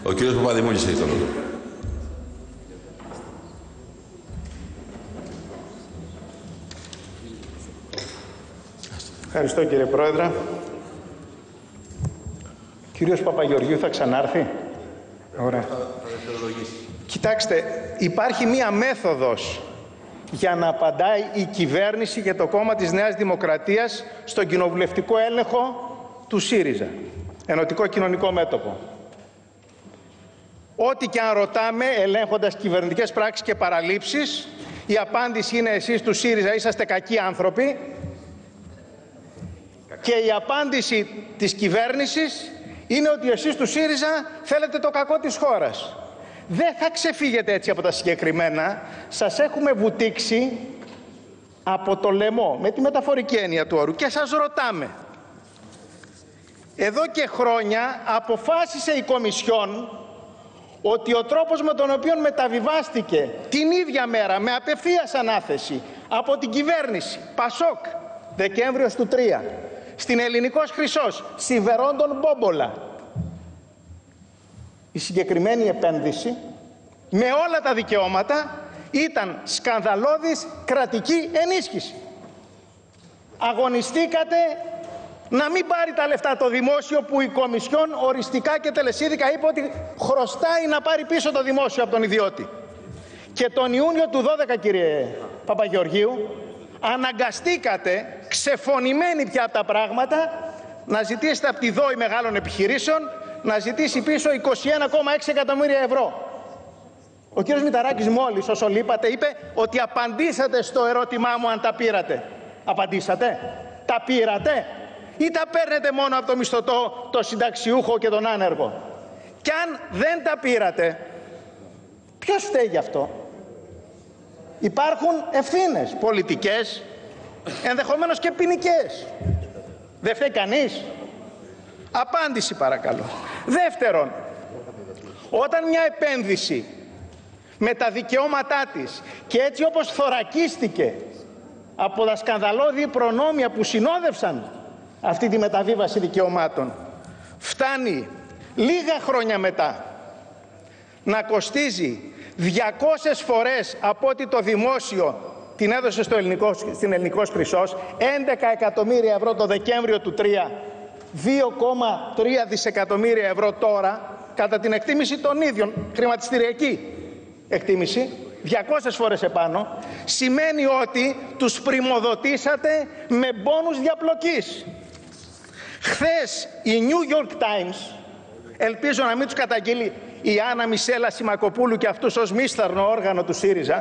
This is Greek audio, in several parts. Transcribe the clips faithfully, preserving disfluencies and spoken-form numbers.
Ο κύριος Παπαδημούλης έχει το λόγο. Ευχαριστώ κύριε Πρόεδρε. Κύριος Παπαγεωργίου θα ξανάρθει. Ωραία. Κοιτάξτε, υπάρχει μία μέθοδος για να απαντάει η κυβέρνηση και το κόμμα της Νέας Δημοκρατίας στον κοινοβουλευτικό έλεγχο του ΣΥΡΙΖΑ, Ενωτικό Κοινωνικό Μέτωπο. Ό,τι και αν ρωτάμε, ελέγχοντας κυβερνητικές πράξεις και παραλήψεις, η απάντηση είναι εσείς του ΣΥΡΙΖΑ είσαστε κακοί άνθρωποι και η απάντηση της κυβέρνησης είναι ότι εσείς του ΣΥΡΙΖΑ θέλετε το κακό της χώρας. Δεν θα ξεφύγετε έτσι από τα συγκεκριμένα. Σας έχουμε βουτήξει από το λαιμό, με τη μεταφορική έννοια του όρου, και σας ρωτάμε. Εδώ και χρόνια αποφάσισε η Κομισιόν ότι ο τρόπος με τον οποίο μεταβιβάστηκε την ίδια μέρα, με απευθείας ανάθεση από την κυβέρνηση ΠΑΣΟΚ, Δεκέμβριος του τρία, στην Ελληνικός Χρυσός, Σιδερόντων Μπόμπολα, η συγκεκριμένη επένδυση με όλα τα δικαιώματα ήταν σκανδαλώδης κρατική ενίσχυση. Αγωνιστήκατε να μην πάρει τα λεφτά το δημόσιο, που η Κομισιόν οριστικά και τελεσίδικα είπε ότι χρωστάει να πάρει πίσω το δημόσιο από τον ιδιώτη. Και τον Ιούνιο του δώδεκα, κύριε Παπαγεωργίου, αναγκαστήκατε, ξεφωνημένοι πια από τα πράγματα, να ζητήσετε από τη ΔΟΗ Μεγάλων Επιχειρήσεων να ζητήσει πίσω είκοσι ένα κόμμα έξι εκατομμύρια ευρώ. Ο κύριος Μηταράκης μόλις, όσο λείπατε, είπε ότι απαντήσατε στο ερώτημά μου αν τα πήρατε. Απαντήσατε? Τα πήρατε? Ή τα παίρνετε μόνο από το μισθωτό, το συνταξιούχο και τον άνεργο? Και αν δεν τα πήρατε, ποιος φταίει γι' αυτό? Υπάρχουν ευθύνες πολιτικές, ενδεχομένως και ποινικές. Δεν φταίει κανείς? Απάντηση παρακαλώ. Δεύτερον, όταν μια επένδυση με τα δικαιώματά της και έτσι όπως θωρακίστηκε από τα σκανδαλώδη προνόμια που συνόδευσαν αυτή τη μεταβίβαση δικαιωμάτων, φτάνει λίγα χρόνια μετά να κοστίζει διακόσιες φορές από ό,τι το δημόσιο την έδωσε στο ελληνικό, στην Ελληνικός Χρυσός, έντεκα εκατομμύρια ευρώ το Δεκέμβριο του τρία, δύο κόμμα τρία δισεκατομμύρια ευρώ τώρα, κατά την εκτίμηση των ίδιων, χρηματιστηριακή εκτίμηση, διακόσιες φορές επάνω, σημαίνει ότι τους πριμοδοτήσατε με μπόνους διαπλοκής. Χθες η New York Times, ελπίζω να μην τους καταγγείλει η Άννα Μισέλα Σιμακοπούλου και αυτούς ως μίσθαρνο όργανο του ΣΥΡΙΖΑ,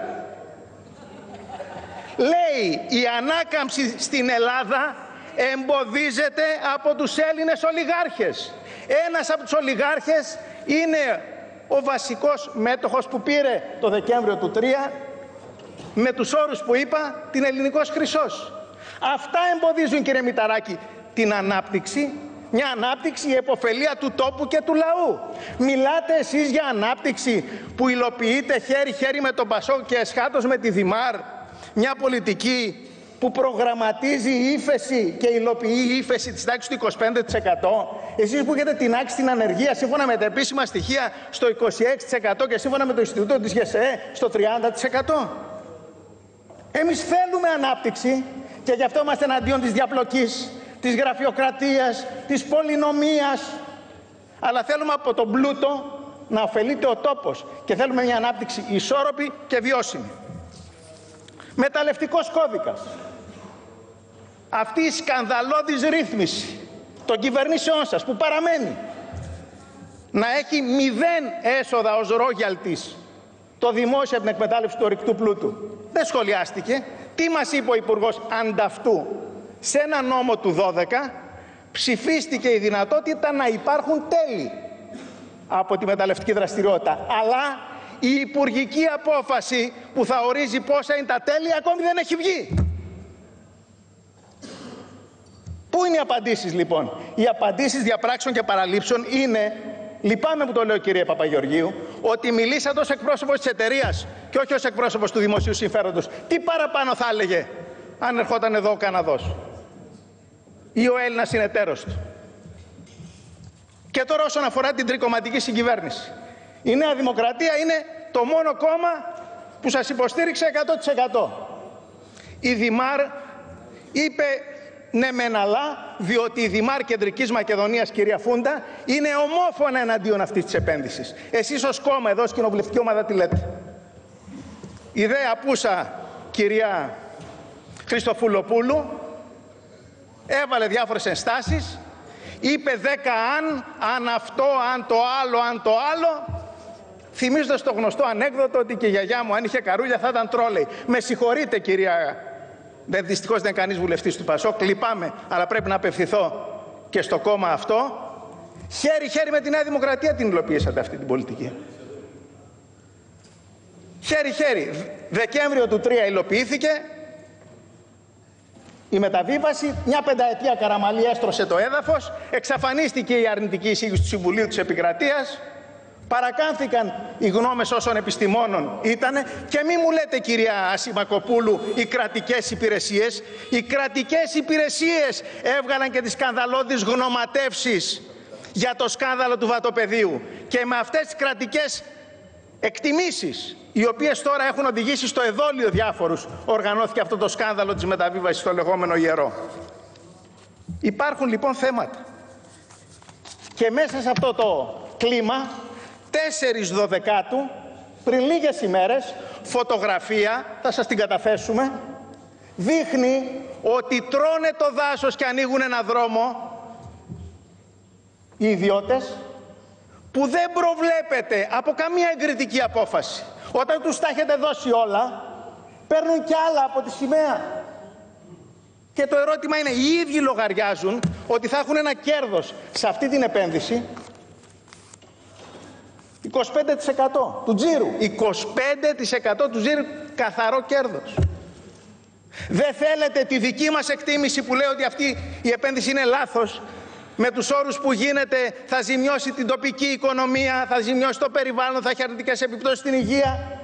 λέει η ανάκαμψη στην Ελλάδα εμποδίζεται από τους Έλληνες ολιγάρχες. Ένας από τους ολιγάρχες είναι ο βασικός μέτοχος που πήρε το Δεκέμβριο του τρία, με τους όρους που είπα, την Ελληνικός Χρυσός. Αυτά εμποδίζουν, κύριε Μηταράκη, την ανάπτυξη. Μια ανάπτυξη, η επωφελία του τόπου και του λαού. Μιλάτε εσείς για ανάπτυξη που υλοποιείται χέρι-χέρι με τον ΠΑΣΟΚ και εσχάτως με τη Δημάρ. Μια πολιτική που προγραμματίζει ύφεση και υλοποιεί ύφεση της τάξης του είκοσι πέντε τοις εκατό. Εσείς που έχετε τινάξει την ανεργία σύμφωνα με τα επίσημα στοιχεία στο είκοσι έξι τοις εκατό και σύμφωνα με το Ινστιτούτο της ΓΕΣΕΕ στο τριάντα τοις εκατό. Εμείς θέλουμε ανάπτυξη και γι' αυτό είμαστε εναντίον της διαπλοκής, της γραφειοκρατίας, της πολυνομίας. Αλλά θέλουμε από τον πλούτο να ωφελείται ο τόπος και θέλουμε μια ανάπτυξη ισόρροπη και βιώσιμη. Μεταλλευτικός κώδικας. Αυτή η σκανδαλώδης ρύθμιση των κυβερνήσεών σας που παραμένει να έχει μηδέν έσοδα ως royalties το δημόσιο από την εκμετάλλευση του ορυκτού πλούτου. Δεν σχολιάστηκε. Τι μας είπε ο Υπουργός ανταυτού? Σε ένα νόμο του δώδεκα ψηφίστηκε η δυνατότητα να υπάρχουν τέλη από τη μεταλλευτική δραστηριότητα. Αλλά η υπουργική απόφαση που θα ορίζει πόσα είναι τα τέλη ακόμη δεν έχει βγει. Πού είναι οι απαντήσεις λοιπόν? Οι απαντήσεις διαπράξεων και παραλήψεων είναι, λυπάμαι που το λέω κύριε Παπαγεωργίου, ότι μιλήσατε ως εκπρόσωπος της εταιρείας και όχι ως εκπρόσωπος του δημοσίου συμφέροντος. Τι παραπάνω θα έλεγε αν ερχόταν εδώ ο Καναδός ή ο Έλληνας συνεταίρος του? Και τώρα όσον αφορά την τρικομματική συγκυβέρνηση. Η Νέα Δημοκρατία είναι το μόνο κόμμα που σας υποστήριξε εκατό τοις εκατό. Η Δημάρ είπε ναι μεν αλλά, διότι η Δημάρ Κεντρικής Μακεδονίας, κυρία Φούντα, είναι ομόφωνα εναντίον αυτής της επένδυσης. Εσείς ως κόμμα εδώ, ως κοινοβουλευτική ομάδα, τι λέτε? Η δε απούσα κυρία Χριστοφουλοπούλου έβαλε διάφορες ενστάσεις, είπε δέκα αν, αν αυτό, αν το άλλο, αν το άλλο, θυμίζοντας το γνωστό ανέκδοτο ότι και η γιαγιά μου αν είχε καρούλια θα ήταν τρόλεϊ. Με συγχωρείτε κυρία, δεν, δυστυχώς δεν είναι κανείς βουλευτής του Πασόκ, λυπάμαι, αλλά πρέπει να απευθυνθώ και στο κόμμα αυτό. Χέρι-χέρι με τη Νέα Δημοκρατία την υλοποιήσατε αυτή την πολιτική. Χέρι-χέρι. Δεκέμβριο του τρία υλοποιήθηκε η μεταβίβαση, μια πενταετία Καραμαλή έστρωσε το έδαφος, εξαφανίστηκε η αρνητική εισήγηση του Συμβουλίου της Επικρατείας, παρακάνθηκαν οι γνώμες όσων επιστημόνων ήτανε και μη μου λέτε κυρία Ασημακοπούλου οι κρατικές υπηρεσίες. Οι κρατικές υπηρεσίες έβγαλαν και τις σκανδαλώδεις γνωματεύσεις για το σκάνδαλο του βατοπεδίου και με αυτές τις κρατικές εκτιμήσεις, οι οποίες τώρα έχουν οδηγήσει στο εδόλιο διάφορους, οργανώθηκε αυτό το σκάνδαλο της μεταβίβασης στο λεγόμενο ιερό. Υπάρχουν λοιπόν θέματα. Και μέσα σε αυτό το κλίμα, τέσσερις Δωδεκάτου, πριν λίγες ημέρες, φωτογραφία, θα σας την καταθέσουμε, δείχνει ότι τρώνε το δάσος και ανοίγουν ένα δρόμο οι ιδιώτες, που δεν προβλέπεται από καμία εγκριτική απόφαση. Όταν τους τα έχετε δώσει όλα, παίρνουν κι άλλα από τη σημαία. Και το ερώτημα είναι, οι ίδιοι λογαριάζουν ότι θα έχουν ένα κέρδος σε αυτή την επένδυση είκοσι πέντε τοις εκατό του τζίρου. είκοσι πέντε τοις εκατό του τζίρου καθαρό κέρδος. Δεν θέλετε τη δική μας εκτίμηση που λέει ότι αυτή η επένδυση είναι λάθος, με τους όρους που γίνεται θα ζημιώσει την τοπική οικονομία, θα ζημιώσει το περιβάλλον, θα έχει αρνητικές επιπτώσεις στην υγεία.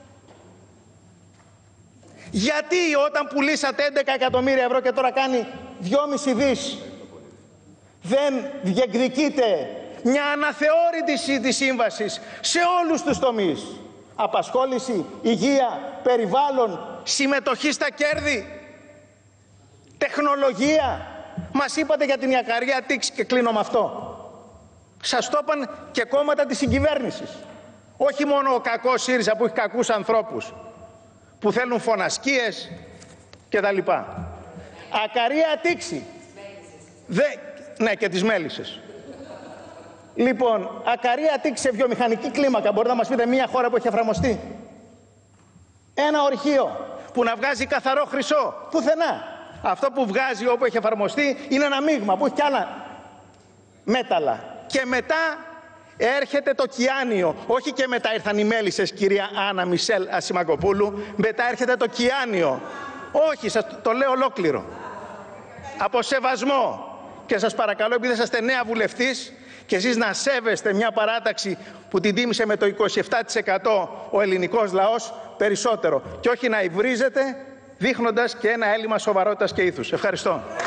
Γιατί όταν πουλήσατε έντεκα εκατομμύρια ευρώ και τώρα κάνει δυόμισι δις, δεν διεκδικείτε μια αναθεώρηση της σύμβασης σε όλους τους τομείς? Απασχόληση, υγεία, περιβάλλον, συμμετοχή στα κέρδη, τεχνολογία. Μας είπατε για την Ιακαρία Τύξη και κλείνω με αυτό. Σας το είπαν και κόμματα της συγκυβέρνησης. Όχι μόνο ο κακός ΣΥΡΙΖΑ που έχει κακούς ανθρώπους, που θέλουν φωνασκίες και τα λοιπά. Ακαρία Τύξη. Δε... Ναι, και τις μέλισσες. Λοιπόν, Ακαρία Τύξη σε βιομηχανική κλίμακα. Μπορείτε να μας πείτε μία χώρα που έχει εφαρμοστεί? Ένα ορυχείο που να βγάζει καθαρό χρυσό? Πουθενά. Αυτό που βγάζει όπου έχει εφαρμοστεί είναι ένα μείγμα που έχει κι άλλα μέταλλα. Και μετά έρχεται το κιάνιο. Όχι και μετά ήρθαν οι μέλισσες, κυρία Άννα Μισελ Ασημακοπούλου. Μετά έρχεται το κιάνιο. Όχι, σας το λέω ολόκληρο. Από σεβασμό. Και σας παρακαλώ, επειδή είσαστε νέα βουλευτής, και εσείς να σέβεστε μια παράταξη που την τίμησε με το είκοσι επτά τοις εκατό ο ελληνικός λαός περισσότερο. Και όχι να υβρίζετε, δείχνοντας και ένα έλλειμμα σοβαρότητας και ήθους. Ευχαριστώ.